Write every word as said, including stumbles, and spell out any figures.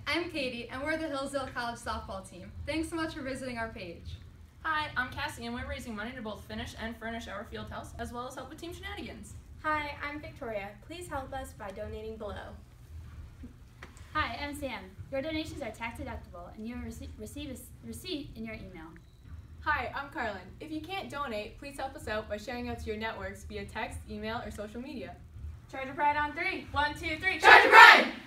I'm Katie, and we're the Hillsdale College softball team. Thanks so much for visiting our page. Hi, I'm Cassie, and we're raising money to both finish and furnish our field house, as well as help with team shenanigans. Hi, I'm Victoria. Please help us by donating below. Hi, I'm Sam. Your donations are tax deductible, and you'll rece receive a receipt in your email. Hi, I'm Carlin. If you can't donate, please help us out by sharing out to your networks via text, email, or social media. Charger Pride on three. One, two, three. Charger Pride!